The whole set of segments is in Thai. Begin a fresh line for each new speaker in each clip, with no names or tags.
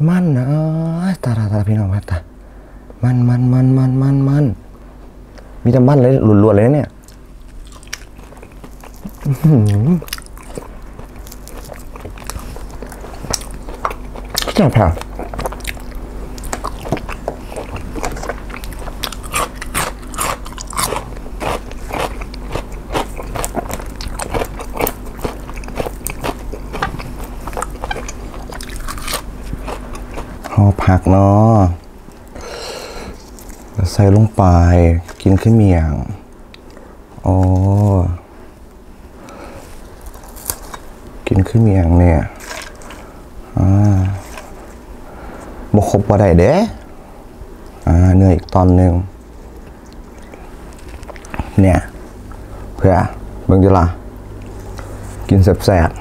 มันนะตาพี่น้องครับตามันมีแต่มันเลยหลุดๆเลยเนี่ยจับผ่าห่อผักเนาะใส่ลงไปกินขึ้นเมียงโอ้กินขึ้นเมียงเนี่ยบกครบว่าได้เด้เนื้ออีกตอนหนึ่งเนี่ยเพื่อเบิ่งจุล่ะกินแซ่บ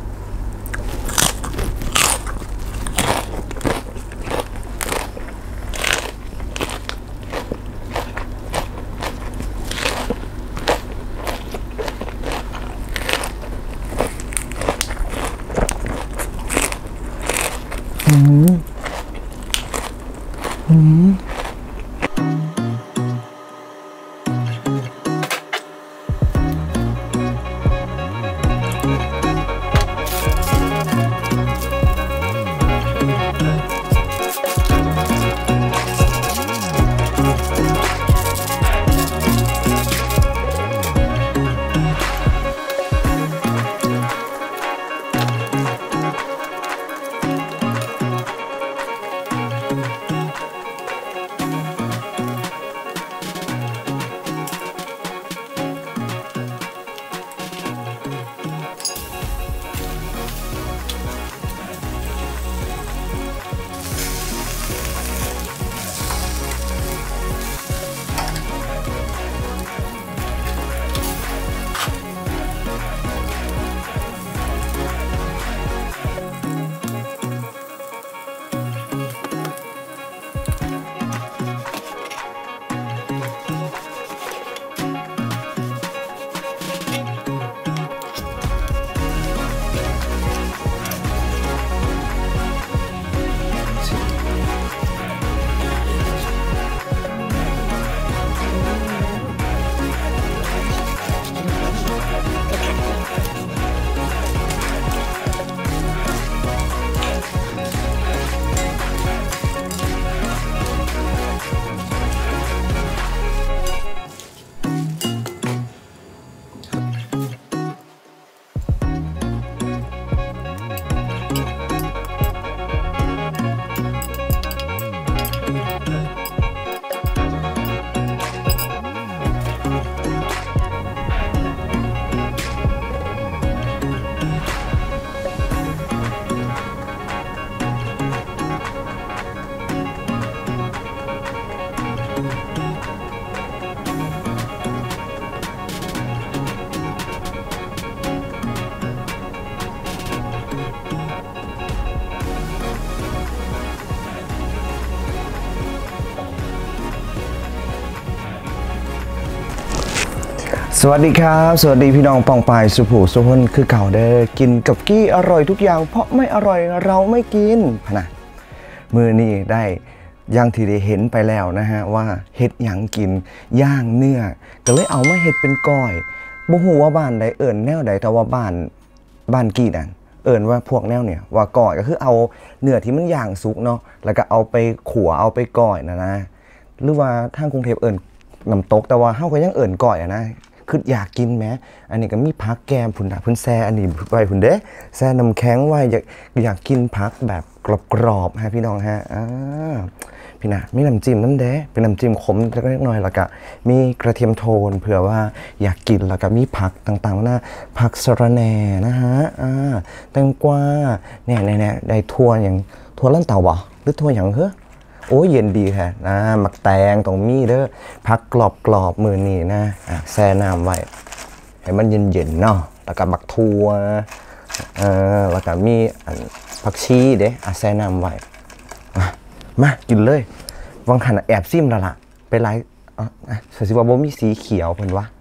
สวัสดีครับสวัสดีพี่น้องปองปายสุภูสุพนคือเก่าเด้อกินกับกี้อร่อยทุกอย่างเพราะไม่อร่อยเราไม่กินนะมือนี่ได้ย่างที่ได้เห็นไปแล้วนะฮะว่าเห็ดหยังกินย่างเนื้อก็เลยเอามาเห็ดเป็นก้อยบ่ฮู้ว่าบ้านใดเอิ้นแนวใดแต่ว่าบ้านกี้นั่นเอิ้นว่าพวกแนวเนี่ยว่าก้อยก็คือเอาเนื้อที่มันย่างสุกเนาะแล้วก็เอาไปขั่วเอาไปก้อยนะหรือว่าทางกรุงเทพเอิ้นน้ำตกแต่ว่าเฮาก็ยังเอิ้นก้อยนะคืออยากกินไหมอันนี้ก็มีผักแกมพุ่นพุ่นแซ่อันนี้ไว้พุ่นเด้แซ่น้ำแข็งไว้อยากกินผักแบบกรอบๆฮะพี่น้องฮะพี่นะมีน้ำจิ้มน้ำเด้เป็นน้ำจิ้มขมเล็กน้อยแล้วก็มีกระเทียมโทนเผื่อว่าอยากกินแล้วก็มีผักต่างๆนะผักสะระแหน่นะฮะแตงกวาเนี่ยได้ทั่วอย่างทั่วลั่นเต่าบ่หรือทั่วอย่างเหรอโอ้ยเย็นดีค่ะหมักแตงตรงมีเด้อพักกรอบมือนี่นะแช่น้ำไว้ให้มันเย็นเนาะแล้วก็หมักทั่วแล้วก็มีผักชีเด้แช่น้ำไว้มากินเลยวังหันแอบซิมแล้วล่ะไปไล่สิว่าบ่มีสีเขียวเพิ่นวะ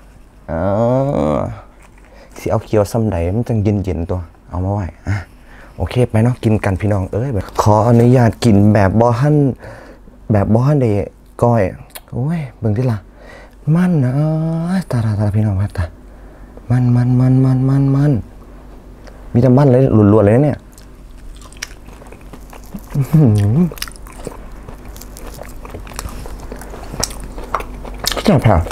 สีเอาเขียวซ้ำใดมันจังเย็นตัวเอามาไว้โอเคไปเนาะกินกันพี่น้องเอ้ยแบบขออนุญาตกินแบบบอฮั่นเดก้อยโอ้ยเบิ่งที่ละมันนะตาพี่น้องตามันมีแต่มันเลยหลุดๆเลยเนี่ยแซ่บค่ะ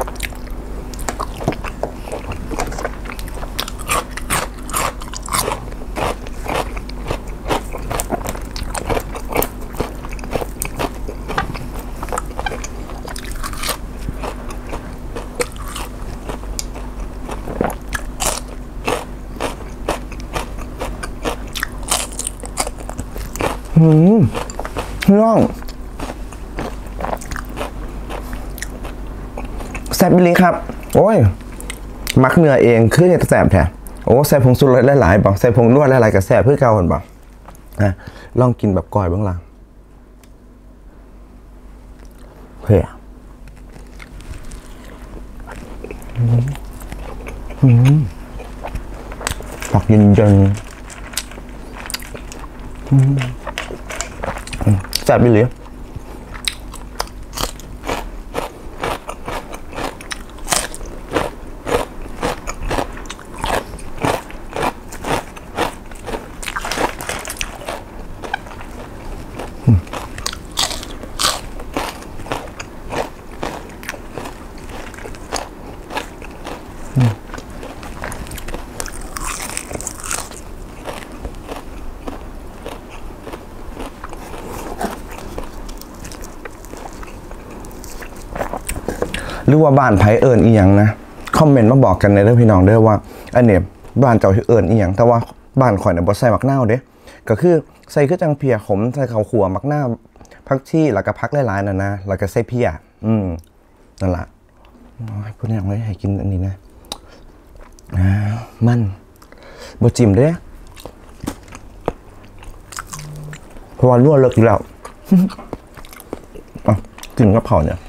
น้องแซ่บไปเลยครับโอ้ยมักเนื้อเองคือเนี่ยแซ่บแท้โอ้ใส่ผงชูรสหลายๆบอกใส่ผงนวดหลายๆกับแซ่บเพื่อเก่าเห็นบอกนะลองกินแบบก้อยบ้างล่ะเฮ้ยผักเย็นแซ่บไปเลยหรือว่าบ้านไผเอิญอีหยังนะคอมเมนต์มาบอกกันในเรื่องพี่น้องเด้อว่าอันเนี้ยบ้านเจ้าเอิญอีหยังแต่ว่าบ้านข่อยเนี่ยบ่ใส่มักนาวเด้ก็คือใส่คือจังเพียขมใส่ข้าวขัวมักนาวผักชีแล้วก็ผักหลายๆน่ะนะแล้วก็ใส่เพียนั่นล่ะพูดอย่างไรให้กินอันนี้นะมันบ่จิ้มเด้เพราะว่าลวกเลิกอยู่แล้วกินกับเผาเนี่ย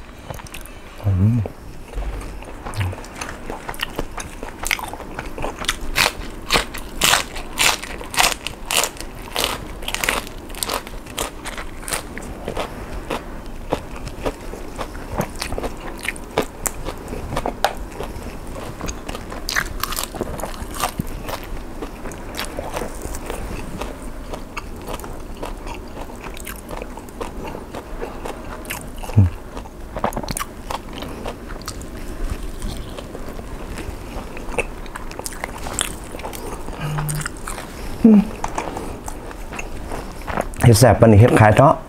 เห็ดแสบปานนี้เห็ดขายเนาะ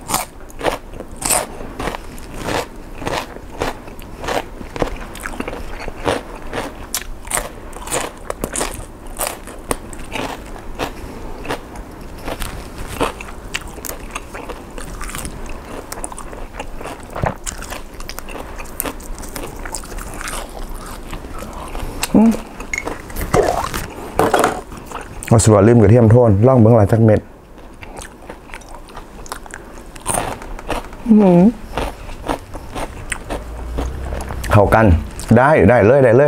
เอาสวัสดิ์ลืมกระเทียมโทนล่องเบื้องหลังจากเม็ดเข้ากันได้เลย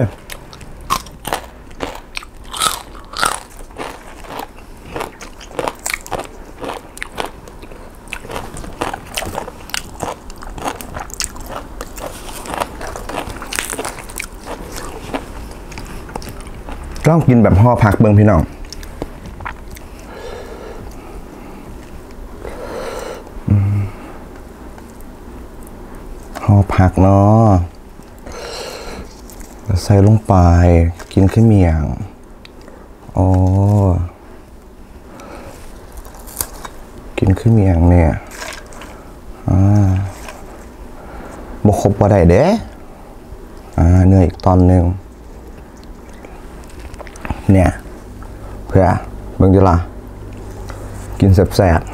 ต้องกินแบบห่อผักเบิ่งพี่น้องห่อผักเนาะใส่ลงไปกินขึ้นเมียงอ๋อกินขึ้นเมียงเนี่ยบกครบบ่ได้เด้เนื้ออีกตอนหนึ่งเนี่ยเพื่อเบิ่งจุฬากินแซ่บ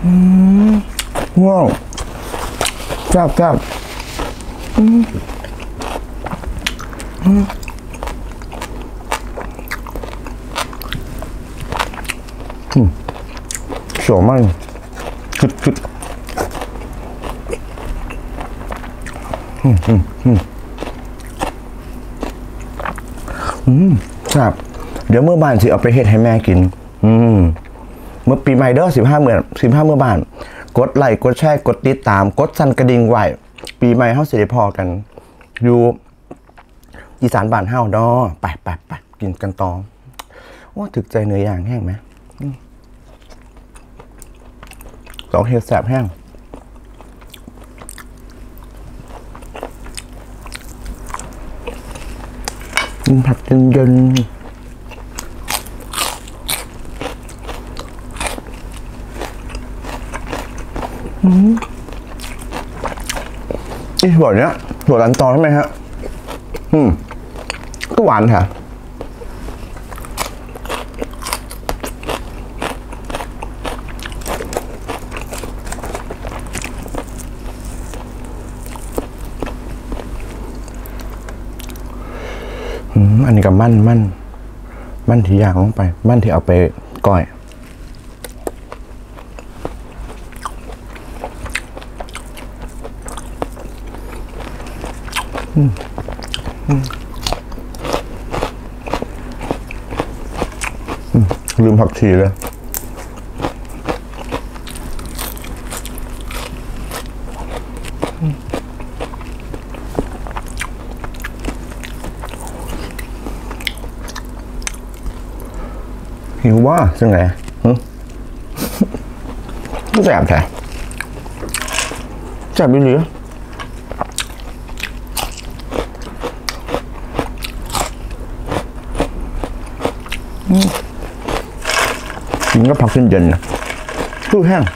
ง่วงแซ่บสวยมากจุดครับเดี๋ยวเมื่อบ่ายสิเอาไปเฮ็ดให้แม่กินเมื่อปีใหม่เด้อ15เมื่อบ่ายกดไลค์กดแชร์กดติดตามกดสั่นกระดิ่งไว้ปีใหม่เฮาสิได้พอกันอยู่อีสานบ้านเฮาดอไปกินกันต่อว่าถึกใจเนื้อย่างแห้งไหมสองเฮ็ดแสบแห้งกินผัดเย็นอีหัวเนี้ยหัวรันตอใช่ไหมฮะก็หวานค่ะอันนี้กับมั่นที่ย่างลงไปมั่นที่เอาไปก้อยลืมผักชีเลยหิวว่าจังไงก็แสบแท้แสบไปหรือกินก็ผักเย็นๆนะตู้แห้ง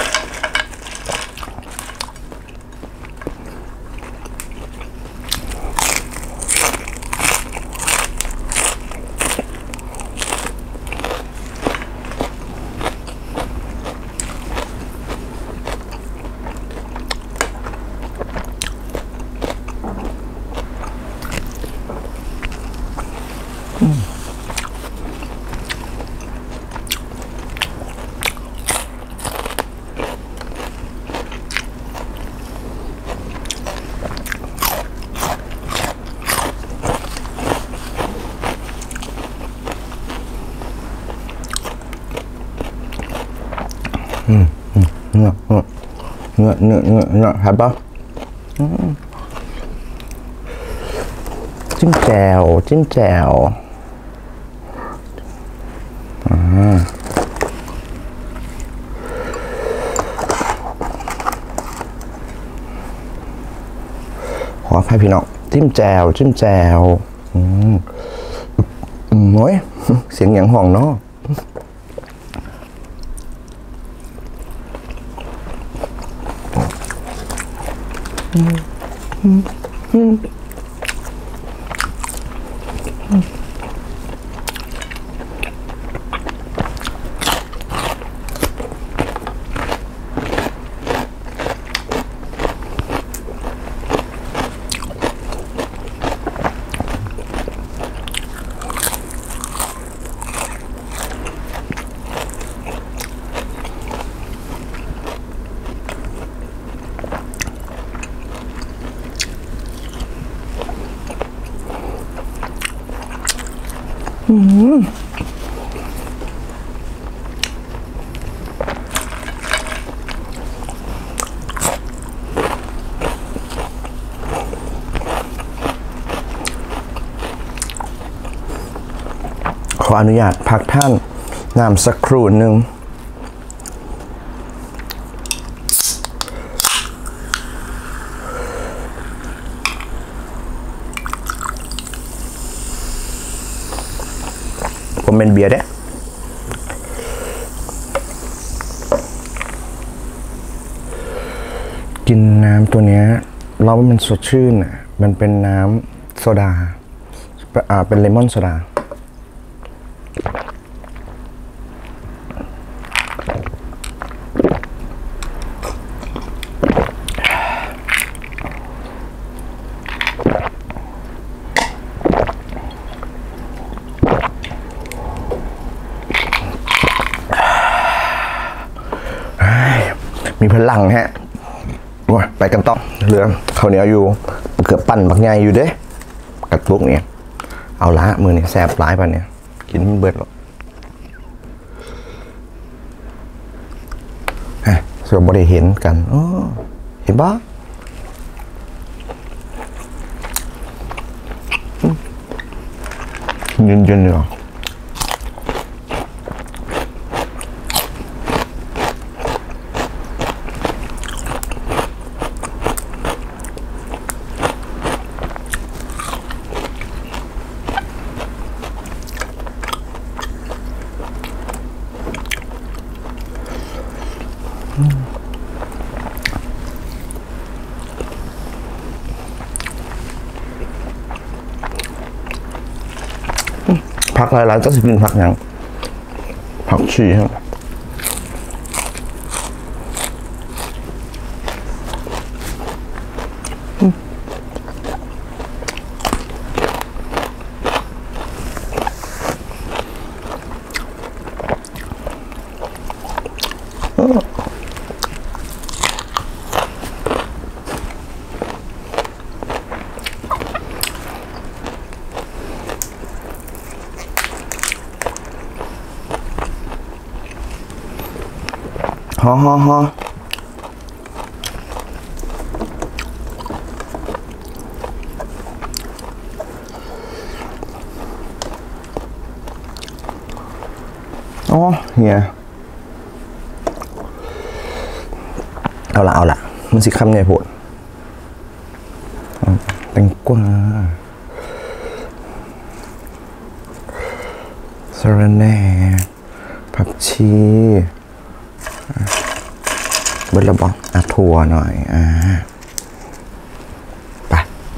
เนื้อครับป่ะจิ้มแจ่วขออภัยพี่น้องจิ้มแจ่วโอ้ยเสียงอย่างห่องเนาะขออนุญาตพักท่านน้ำสักครู่หนึ่งผมเป็นเบียร์เด้กินน้ำตัวเนี้ยเราว่ามันสดชื่นอ่ะมันเป็นน้ำโซดาเป็นเลมอนโซดามีพลังฮะว้าไปกันต่อเรื่องข้าวเหนียวอยู่เกือบปั่นบักใหญ่อยู่เด้กระตุกเนี่ยเอาละมือนี่แสบร้ายไปเนี่ยกินมันเบิดหรอกฮะเสือบริเห็นกันเห็นปะยืนๆอยู่ผักหลายๆก็จะกินผักอย่างผักชีครับฮออ๋อเฮียเอาละมันสิคำใหญ่โพดแตงกวาสะระแหน่ผักชีเบิดระบองถั่วหน่อยไป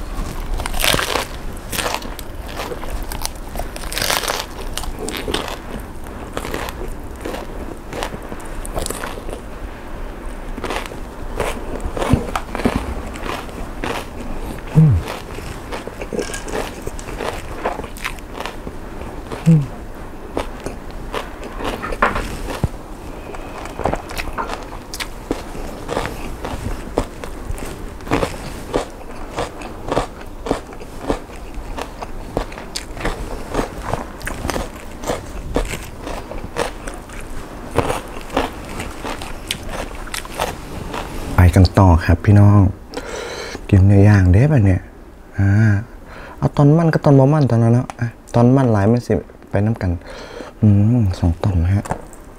กันต่อครับพี่น้องกินเนื้อย่างเด้ป่ะเนี่ยเอาตอนมันก็ตอนบ่มันตอนนั้นแล้วตอนมันหลายมันสิไปน้ำกัน2 ตอนฮะ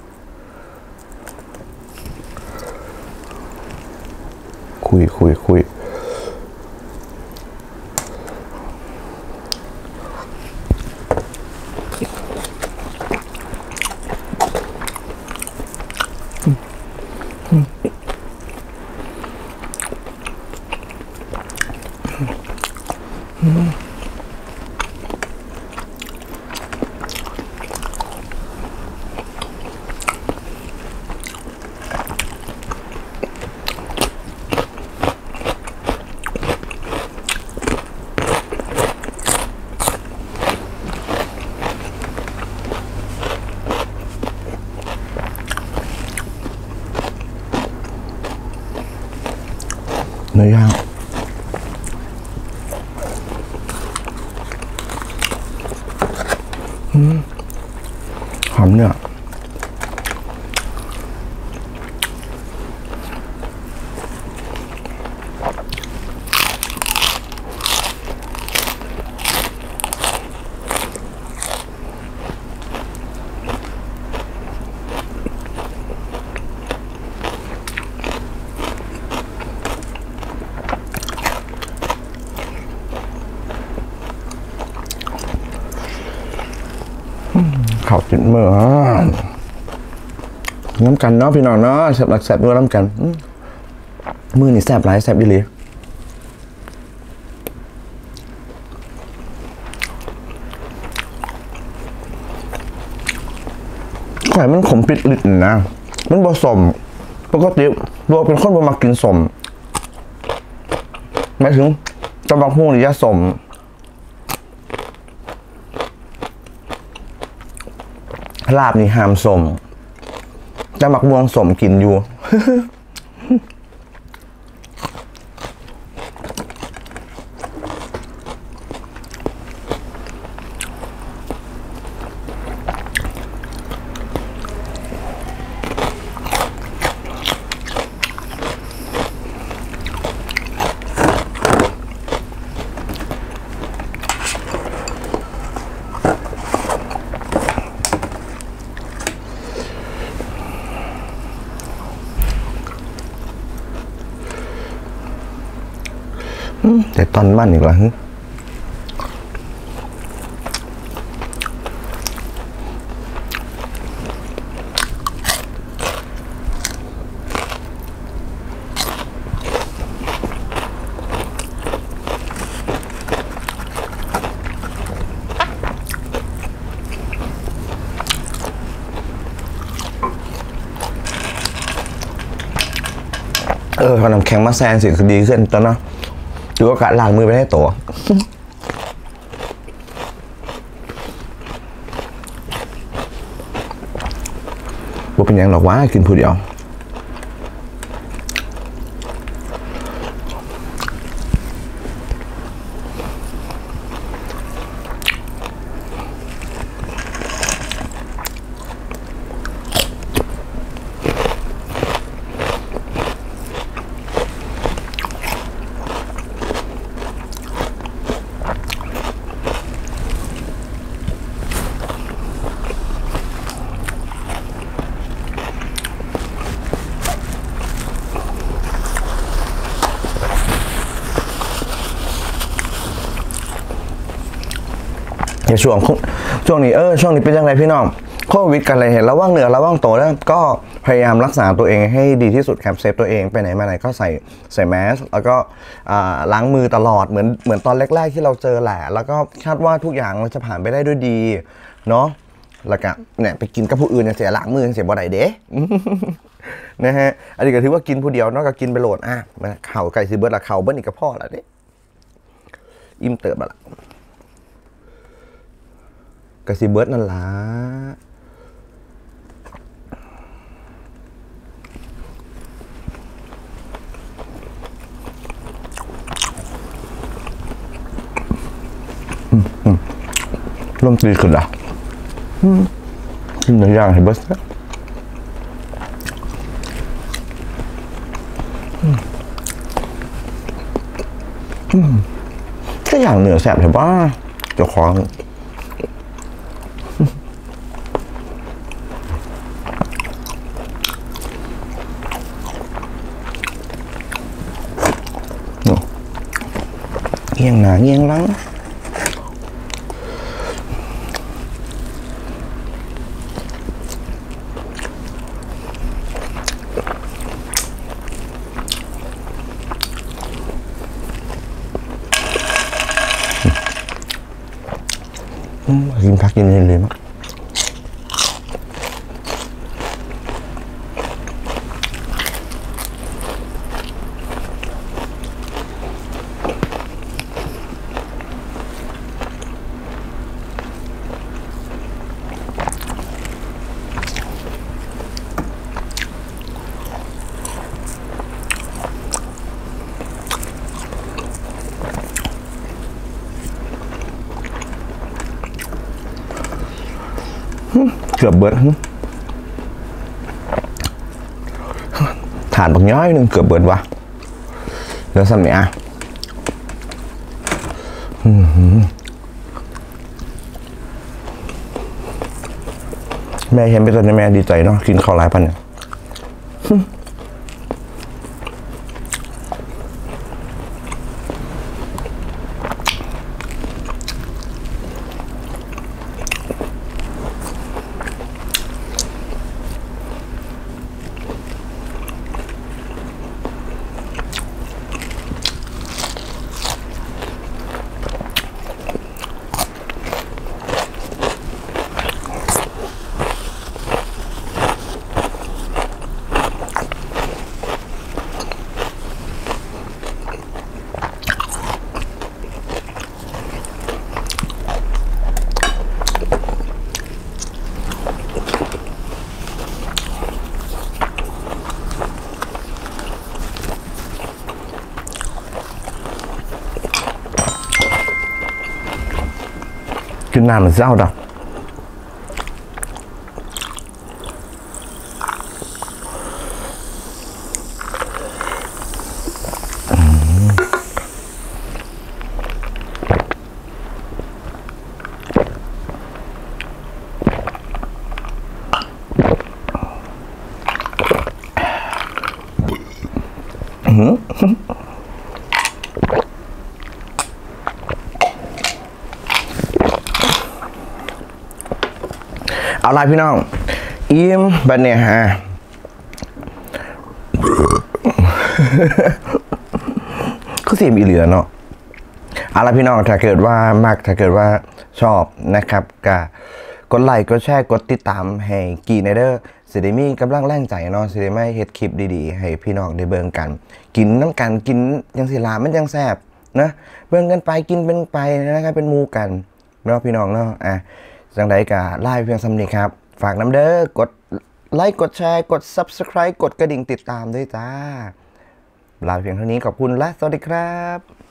คุยเนื้อย่างหอมเนี่ยข้าวจิ้มมือน้ำกันเนาะพี่น้องเนาะแซ่บหลักแซ่บด้วยน้ำกันมือนี่แซ่บหลายแซ่บอีหลีไก่มันขมปิดลิ้นนะมันผสมปกติเราเป็นคนบ่มากินสมหมายถึงตำบักหุ่งนี่จะสมลาบนี่ห้ามสมจะหมักม่วงสมกินอยู่แต่ตอนมันอีกแล้วขนมแข็งมาแซงสิคือดีขึ้นตอนนั้นดูว่ากะล้างมือไปให้ตัวว่าเป็นยังหรอกว่ากินผู้เดียวในช่วงนี้ช่วงนี้เป็นยังไงพี่น้องโควิดกันเลยเห็นระวังเหนือระวังโตแล้วก็พยายามรักษาตัวเองให้ดีที่สุดครับเซฟตัวเองไปไหนมาไหนก็ใส่แมสแล้วก็ล้างมือตลอดเหมือนตอนแรกๆที่เราเจอแหละแล้วก็คาดว่าทุกอย่างมันจะผ่านไปได้ด้วยดีเนาะแล้วก็เนี่ยไปกินกับผู้อื่นเสียล้างมือเสียบ่ได้เด้ นะฮะอันนี้ก็ถือว่ากินผู้เดียวนอกจากกินไปโหลดเข่าไก่ซีเบิร์ดละเข่าเบิ้ลอีกกระเพาะละเด้อิ่มเติบละกระสีเบิร์ดนั่นล่ะลมตีขึ้นละกินหนึ่งอย่างให้เบิร์ดก็อย่างเหนือแสบแต่ว่าเจ้าของเงียงหนาเงียงหลังกินพักกินเลยมั้งเกือบเบิดฐานบางย้อยหนึ่งเกือบเบิดวะเดี๋ยวสั่นเนี่ยแม่เห็นไปตอนนี้แม่ดีใจเนาะกินข้าวหลายพันเนี่ยกินน้ำมันเศร้าดอกเอาล่ะพี่น้องอิ่มบัดเนี่ยฮะก็เสียมอีเหลือเนาะเอาล่ะพี่น้องถ้าเกิดว่ามักถ้าเกิดว่าชอบนะครับก็กดไลค์กดแชร์กดติดตามให้กีในเด้อสิได้มีกำลังแรงใจเนาะสิได้ไม่เฮ็ดคลิปดีๆให้พี่น้องได้เบิ่งกันกินน้ำกันกินยังสิลามันยังแซ่บนะเบิ่งกันไปกินเป็นไปนะครับเป็นหมู่กันเนาะพี่น้องเนาะจังใดก็ไลฟ์เพียงสำนี้ครับฝากน้ำเด้อกดไลค์กดแชร์กด Subscribe กดกระดิ่งติดตามด้วยจ้าลาเพียงเท่านี้ขอบคุณและสวัสดีครับ